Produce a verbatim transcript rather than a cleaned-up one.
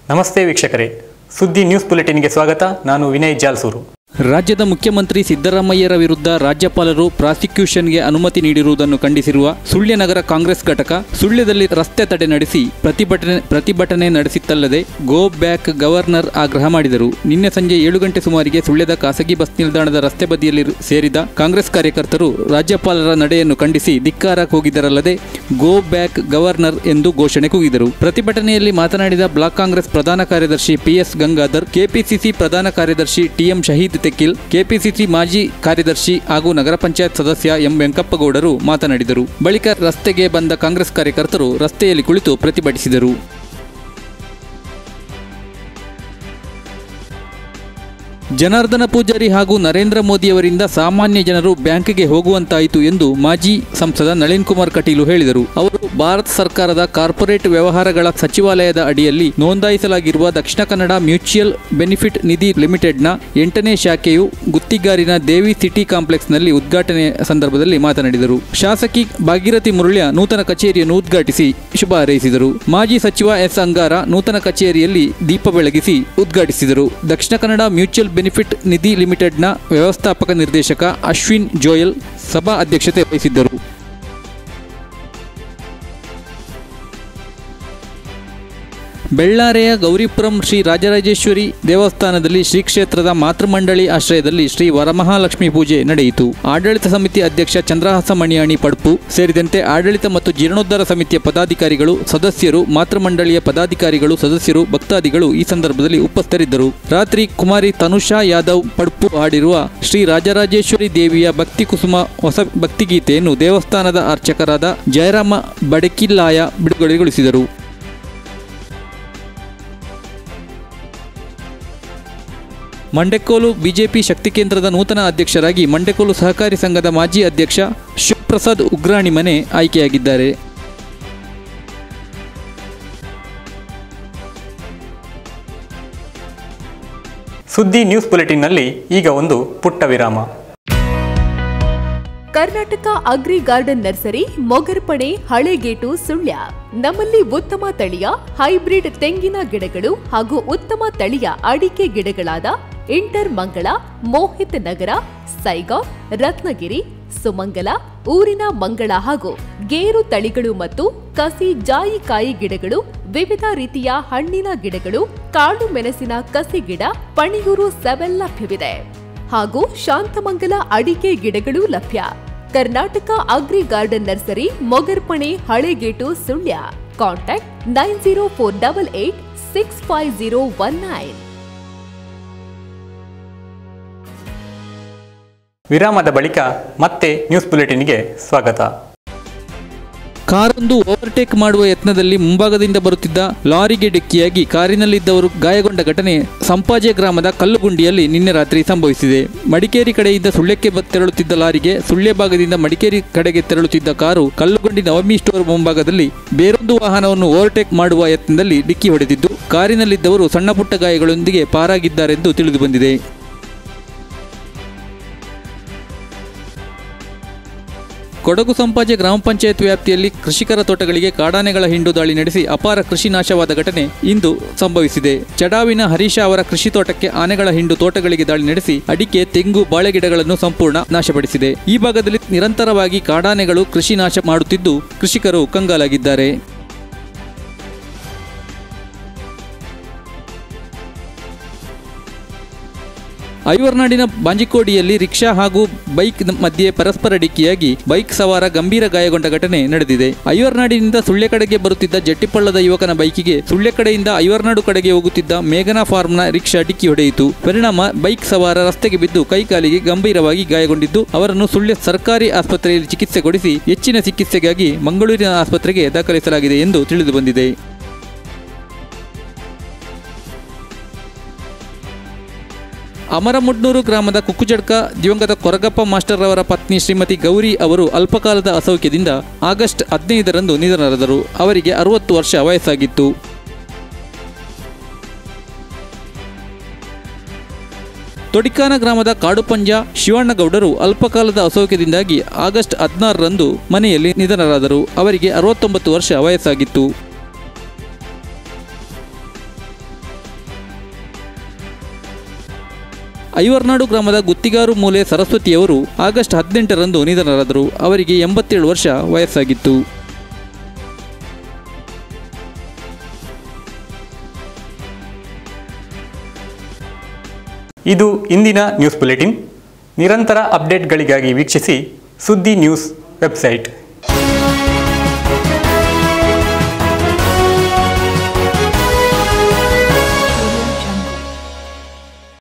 ನಮಸ್ತೆ ವೀಕ್ಷಕರೇ, ಸುದ್ದಿ ನ್ಯೂಸ್ ಬುಲೆಟಿನ್ಗೆ ಸ್ವಾಗತ. ನಾನು ವಿನಯ್ ಜಾಲ್ಸೂರು. ರಾಜ್ಯದ ಮುಖ್ಯಮಂತ್ರಿ ಸಿದ್ದರಾಮಯ್ಯರ ವಿರುದ್ಧ ರಾಜ್ಯಪಾಲರು ಪ್ರಾಸಿಕ್ಯೂಷನ್ಗೆ ಅನುಮತಿ ನೀಡಿರುವುದನ್ನು ಖಂಡಿಸಿರುವ ಸುಳ್ಯ ನಗರ ಕಾಂಗ್ರೆಸ್ ಘಟಕ ಸುಳ್ಯದಲ್ಲಿ ರಸ್ತೆ ತಡೆ ನಡೆಸಿ ಪ್ರತಿಭಟನೆ ಪ್ರತಿಭಟನೆ ನಡೆಸಿತ್ತಲ್ಲದೆ ಗೋ ಬ್ಯಾಕ್ ಗವರ್ನರ್ ಆಗ್ರಹ ಮಾಡಿದರು. ನಿನ್ನೆ ಸಂಜೆ ಏಳು ಗಂಟೆ ಸುಮಾರಿಗೆ ಸುಳ್ಯದ ಖಾಸಗಿ ಬಸ್ ನಿಲ್ದಾಣದ ರಸ್ತೆ ಬದಿಯಲ್ಲಿ ಸೇರಿದ ಕಾಂಗ್ರೆಸ್ ಕಾರ್ಯಕರ್ತರು ರಾಜ್ಯಪಾಲರ ನಡೆಯನ್ನು ಖಂಡಿಸಿ ಧಿಕ್ಕಾರ ಕೂಗಿದರಲ್ಲದೆ ಗೋ ಬ್ಯಾಕ್ ಗವರ್ನರ್ ಎಂದು ಘೋಷಣೆ ಕೂಗಿದರು. ಪ್ರತಿಭಟನೆಯಲ್ಲಿ ಮಾತನಾಡಿದ ಬ್ಲಾಕ್ ಕಾಂಗ್ರೆಸ್ ಪ್ರಧಾನ ಕಾರ್ಯದರ್ಶಿ ಪಿಎಸ್ ಗಂಗಾಧರ್, ಕೆಪಿಸಿಸಿ ಪ್ರಧಾನ ಕಾರ್ಯದರ್ಶಿ ಟಿಎಂ ಶಹೀದ್ ತೆಕ್ಕಿಲ್, ಕೆಪಿಸಿಸಿ ಮಾಜಿ ಕಾರ್ಯದರ್ಶಿ ಹಾಗೂ ನಗರ ಪಂಚಾಯತ್ ಸದಸ್ಯ ಎಂ ವೆಂಕಪ್ಪಗೌಡರು ಮಾತನಾಡಿದರು. ಬಳಿಕ ರಸ್ತೆಗೆ ಬಂದ ಕಾಂಗ್ರೆಸ್ ಕಾರ್ಯಕರ್ತರು ರಸ್ತೆಯಲ್ಲಿ ಕುಳಿತು ಪ್ರತಿಭಟಿಸಿದರು. ಜನಾರ್ದನ ಪೂಜಾರಿ ಹಾಗೂ ನರೇಂದ್ರ ಮೋದಿಯವರಿಂದ ಸಾಮಾನ್ಯ ಜನರು ಬ್ಯಾಂಕ್ಗೆ ಹೋಗುವಂತಾಯಿತು ಎಂದು ಮಾಜಿ ಸಂಸದ ನಳಿನ್ ಕುಮಾರ್ ಕಟೀಲು ಹೇಳಿದರು. ಅವರು ಭಾರತ ಸರ್ಕಾರದ ಕಾರ್ಪೊರೇಟ್ ವ್ಯವಹಾರಗಳ ಸಚಿವಾಲಯದ ಅಡಿಯಲ್ಲಿ ನೋಂದಾಯಿಸಲಾಗಿರುವ ದಕ್ಷಿಣ ಕನ್ನಡ ಮ್ಯೂಚುವಲ್ ಬೆನಿಫಿಟ್ ನಿಧಿ ಲಿಮಿಟೆಡ್ನ ಎಂಟನೇ ಶಾಖೆಯು ಗುತ್ತಿಗಾರಿನ ದೇವಿ ಸಿಟಿ ಕಾಂಪ್ಲೆಕ್ಸ್ನಲ್ಲಿ ಉದ್ಘಾಟನೆ ಸಂದರ್ಭದಲ್ಲಿ ಮಾತನಾಡಿದರು. ಶಾಸಕಿ ಭಾಗೀರಥಿ ಮುರುಳ್ಯ ನೂತನ ಕಚೇರಿಯನ್ನು ಉದ್ಘಾಟಿಸಿ ಶುಭ ಹಾರೈಸಿದರು. ಮಾಜಿ ಸಚಿವ ಎಸ್ ಅಂಗಾರ ನೂತನ ಕಚೇರಿಯಲ್ಲಿ ದೀಪ ಬೆಳಗಿಸಿ ಉದ್ಘಾಟಿಸಿದರು. ದಕ್ಷಿಣ ಕನ್ನಡ ಮ್ಯೂಚುವಲ್ ಬೆನಿಫಿಟ್ ನಿಧಿ ಲಿಮಿಟೆಡ್ನ ವ್ಯವಸ್ಥಾಪಕ ನಿರ್ದೇಶಕ ಅಶ್ವಿನ್ ಜೋಯಲ್ ಸಭಾ ಅಧ್ಯಕ್ಷತೆ ವಹಿಸಿದ್ದರು. ಬೆಳ್ಳಾರೆಯ ಗೌರಿಪುರಂ ಶ್ರೀ ರಾಜರಾಜೇಶ್ವರಿ ದೇವಸ್ಥಾನದಲ್ಲಿ ಶ್ರೀ ಕ್ಷೇತ್ರದ ಮಾತೃಮಂಡಳಿ ಆಶ್ರಯದಲ್ಲಿ ಶ್ರೀ ವರಮಹಾಲಕ್ಷ್ಮಿ ಪೂಜೆ ನಡೆಯಿತು. ಆಡಳಿತ ಸಮಿತಿ ಅಧ್ಯಕ್ಷ ಚಂದ್ರಹಾಸ ಮಣಿಯಾಣಿ ಪಡ್ಪು ಸೇರಿದಂತೆ ಆಡಳಿತ ಮತ್ತು ಜೀರ್ಣೋದ್ಧಾರ ಸಮಿತಿಯ ಪದಾಧಿಕಾರಿಗಳು, ಸದಸ್ಯರು, ಮಾತೃಮಂಡಳಿಯ ಪದಾಧಿಕಾರಿಗಳು, ಸದಸ್ಯರು, ಭಕ್ತಾದಿಗಳು ಈ ಸಂದರ್ಭದಲ್ಲಿ ಉಪಸ್ಥಿತರಿದ್ದರು. ರಾತ್ರಿ ಕುಮಾರಿ ತನುಷಾ ಯಾದವ್ ಪಡ್ಪು ಹಾಡಿರುವ ಶ್ರೀ ರಾಜರಾಜೇಶ್ವರಿ ದೇವಿಯ ಭಕ್ತಿ ಕುಸುಮ ಹೊಸ ಭಕ್ತಿಗೀತೆಯನ್ನು ದೇವಸ್ಥಾನದ ಅರ್ಚಕರಾದ ಜಯರಾಮ ಬಡಕಿಲ್ಲಾಯ ಬಿಡುಗಡೆಗೊಳಿಸಿದರು. ಮಂಡೆಕೋಲು ಬಿಜೆಪಿ ಶಕ್ತಿ ಕೇಂದ್ರದ ನೂತನ ಅಧ್ಯಕ್ಷರಾಗಿ ಮಂಡೆಕೋಲು ಸಹಕಾರಿ ಸಂಘದ ಮಾಜಿ ಅಧ್ಯಕ್ಷ ಶಿವಪ್ರಸಾದ್ ಉಗ್ರಾಣಿ ಮನೆ ಆಯ್ಕೆಯಾಗಿದ್ದಾರೆ. ಸುದ್ದಿ ನ್ಯೂಸ್ ಬುಲೆಟಿನ್ನಲ್ಲಿ ಈಗ ಒಂದು ಪುಟ್ಟ ವಿರಾಮ. Karnataka agri garden nursery, Mogarpane, Halegate, Sullia. ನಮ್ಮಲ್ಲಿ ಉತ್ತಮ ತಳಿಯ ಹೈಬ್ರಿಡ್ ತೆಂಗಿನ ಗಿಡಗಳು ಹಾಗೂ ಉತ್ತಮ ತಳಿಯ ಅಡಿಕೆ ಗಿಡಗಳಾದ ಇಂಟರ್ ಮಂಗಳ, ಮೋಹಿತ್ ನಗರ, ಸೈಗಾವ್, ರತ್ನಗಿರಿ, ಸುಮಂಗಲ, ಊರಿನ ಮಂಗಳ ಹಾಗೂ ಗೇರು ತಳಿಗಳು ಮತ್ತು ಕಸಿ ಜಾಯಿಕಾಯಿ ಗಿಡಗಳು, ವಿವಿಧ ರೀತಿಯ ಹಣ್ಣಿನ ಗಿಡಗಳು, ಕಾಳು ಮೆಣಸಿನ ಕಸಿ ಗಿಡ, ಪಣಿಯೂರು ಸೆವೆನ್ ಲಭ್ಯವಿದೆ ಹಾಗೂ ಶಾಂತಮಂಗಲ ಅಡಿಕೆ ಗಿಡಗಳು ಲಭ್ಯ. Karnataka agri garden nursery, Mogarpane, Halegate, Sullia. Contact nine zero four double eight six five zero one nine. ವಿರಾಮದ ಬಳಿಕ ಮತ್ತೆ ನ್ಯೂಸ್ ಬುಲೆಟಿನ್ಗೆ ಸ್ವಾಗತ. ಕಾರೊಂದು ಓವರ್ಟೇಕ್ ಮಾಡುವ ಯತ್ನದಲ್ಲಿ ಮುಂಭಾಗದಿಂದ ಬರುತ್ತಿದ್ದ ಲಾರಿಗೆ ಡಿಕ್ಕಿಯಾಗಿ ಕಾರಿನಲ್ಲಿದ್ದವರು ಗಾಯಗೊಂಡ ಘಟನೆ ಸಂಪಾಜೆ ಗ್ರಾಮದ ಕಲ್ಲುಗುಂಡಿಯಲ್ಲಿ ನಿನ್ನೆ ರಾತ್ರಿ ಸಂಭವಿಸಿದೆ. ಮಡಿಕೇರಿ ಕಡೆಯಿಂದ ಸುಳ್ಯಕ್ಕೆ ತೆರಳುತ್ತಿದ್ದ ಲಾರಿಗೆ ಸುಳ್ಯ ಭಾಗದಿಂದ ಮಡಿಕೇರಿ ಕಡೆಗೆ ತೆರಳುತ್ತಿದ್ದ ಕಾರು ಕಲ್ಲುಗುಂಡಿ ನವಮಿ ಸ್ಟೋರ್ ಮುಂಭಾಗದಲ್ಲಿ ಬೇರೊಂದು ವಾಹನವನ್ನು ಓವರ್ಟೇಕ್ ಮಾಡುವ ಯತ್ನದಲ್ಲಿ ಡಿಕ್ಕಿ ಹೊಡೆದಿದ್ದು ಕಾರಿನಲ್ಲಿದ್ದವರು ಸಣ್ಣಪುಟ್ಟ ಗಾಯಗಳೊಂದಿಗೆ ಪಾರಾಗಿದ್ದಾರೆಂದು ತಿಳಿದುಬಂದಿದೆ. ಕೊಡಗು ಸಂಪಾಜೆ ಗ್ರಾಮ ಪಂಚಾಯತ್ ವ್ಯಾಪ್ತಿಯಲ್ಲಿ ಕೃಷಿಕರ ತೋಟಗಳಿಗೆ ಕಾಡಾನೆಗಳ ಹಿಂಡು ದಾಳಿ ನಡೆಸಿ ಅಪಾರ ಕೃಷಿ ನಾಶವಾದ ಘಟನೆ ಇಂದು ಸಂಭವಿಸಿದೆ. ಚಡಾವಿನ ಹರೀಶ ಅವರ ಕೃಷಿ ತೋಟಕ್ಕೆ ಆನೆಗಳ ಹಿಂಡು ತೋಟಗಳಿಗೆ ದಾಳಿ ನಡೆಸಿ ಅಡಿಕೆ, ತೆಂಗು, ಬಾಳೆ ಗಿಡಗಳನ್ನು ಸಂಪೂರ್ಣ ನಾಶಪಡಿಸಿದೆ. ಈ ಭಾಗದಲ್ಲಿ ನಿರಂತರವಾಗಿ ಕಾಡಾನೆಗಳು ಕೃಷಿ ನಾಶ ಮಾಡುತ್ತಿದ್ದು ಕೃಷಿಕರು ಕಂಗಾಲಾಗಿದ್ದಾರೆ. ಐವರ್ನಾಡಿನ ಬಾಂಜಿಕೋಡಿಯಲ್ಲಿ ರಿಕ್ಷಾ ಹಾಗೂ ಬೈಕ್ ಮಧ್ಯೆ ಪರಸ್ಪರ ಡಿಕ್ಕಿಯಾಗಿ ಬೈಕ್ ಸವಾರ ಗಂಭೀರ ಗಾಯಗೊಂಡ ಘಟನೆ ನಡೆದಿದೆ. ಐವರ್ನಾಡಿನಿಂದ ಸುಳ್ಯ ಕಡೆಗೆ ಬರುತ್ತಿದ್ದ ಜಟ್ಟಿಪಳ್ಳದ ಯುವಕನ ಬೈಕಿಗೆ ಸುಳ್ಯ ಕಡೆಯಿಂದ ಐವರ್ನಾಡು ಕಡೆಗೆ ಹೋಗುತ್ತಿದ್ದ ಮೇಘನಾ ಫಾರ್ಮ್ನ ರಿಕ್ಷಾ ಡಿಕ್ಕಿ ಹೊಡೆಯಿತು. ಪರಿಣಾಮ ಬೈಕ್ ಸವಾರ ರಸ್ತೆಗೆ ಬಿದ್ದು ಕೈಕಾಲಿಗೆ ಗಂಭೀರವಾಗಿ ಗಾಯಗೊಂಡಿದ್ದು ಅವರನ್ನು ಸುಳ್ಯ ಸರ್ಕಾರಿ ಆಸ್ಪತ್ರೆಯಲ್ಲಿ ಚಿಕಿತ್ಸೆ ಕೊಡಿಸಿ ಹೆಚ್ಚಿನ ಚಿಕಿತ್ಸೆಗಾಗಿ ಮಂಗಳೂರಿನ ಆಸ್ಪತ್ರೆಗೆ ದಾಖಲಿಸಲಾಗಿದೆ ಎಂದು ತಿಳಿದುಬಂದಿದೆ. ಅಮರಮುಡ್ನೂರು ಗ್ರಾಮದ ಕುಕ್ಕುಜಡ್ಕ ದಿವಂಗತ ಕೊರಗಪ್ಪ ಮಾಸ್ಟರ್ ಅವರ ಪತ್ನಿ ಶ್ರೀಮತಿ ಗೌರಿ ಅವರು ಅಲ್ಪಕಾಲದ ಅಸೌಖ್ಯದಿಂದ ಆಗಸ್ಟ್ ಹದಿನೈದರಂದು ನಿಧನರಾದರು. ಅವರಿಗೆ ಅರವತ್ತು ವರ್ಷ ವಯಸ್ಸಾಗಿತ್ತು. ತೊಡಿಕಾನ ಗ್ರಾಮದ ಕಾಡುಪಂಜ ಶಿವಣ್ಣಗೌಡರು ಅಲ್ಪಕಾಲದ ಅಸೌಖ್ಯದಿಂದಾಗಿ ಆಗಸ್ಟ್ ಹದಿನಾರರಂದು ಮನೆಯಲ್ಲಿ ನಿಧನರಾದರು. ಅವರಿಗೆ ಅರವತ್ತೊಂಬತ್ತು ವರ್ಷ ವಯಸ್ಸಾಗಿತ್ತು. ಐವರ್ನಾಡು ಗ್ರಾಮದ ಗುತ್ತಿಗಾರು ಮೂಲೆ ಸರಸ್ವತಿಯವರು ಆಗಸ್ಟ್ ಹದಿನೆಂಟರಂದು ನಿಧನರಾದರು. ಅವರಿಗೆ ಎಂಬತ್ತೇಳು ವರ್ಷ ವಯಸ್ಸಾಗಿತ್ತು. ಇದು ಇಂದಿನ ನ್ಯೂಸ್ ಬುಲೆಟಿನ್. ನಿರಂತರ ಅಪ್ಡೇಟ್ಗಳಿಗಾಗಿ ವೀಕ್ಷಿಸಿ ಸುದ್ದಿ ನ್ಯೂಸ್ ವೆಬ್ಸೈಟ್.